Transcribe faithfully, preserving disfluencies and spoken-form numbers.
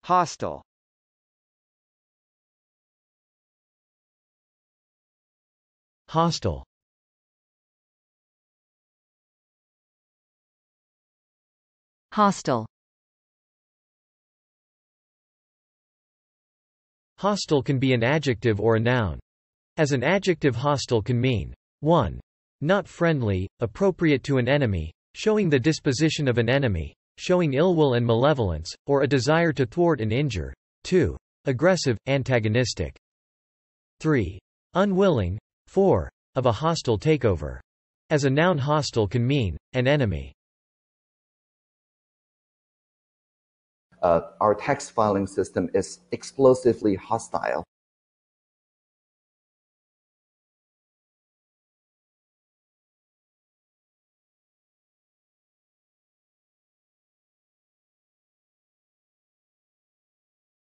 hostile, hostile, hostile, hostile can be an adjective or a noun. As an adjective, hostile can mean one Not friendly, appropriate to an enemy, showing the disposition of an enemy, showing ill will and malevolence, or a desire to thwart and injure. two Aggressive, antagonistic. three Unwilling. four Of a hostile takeover. As a noun, hostile can mean an enemy. Uh, our text filing system is explosively hostile.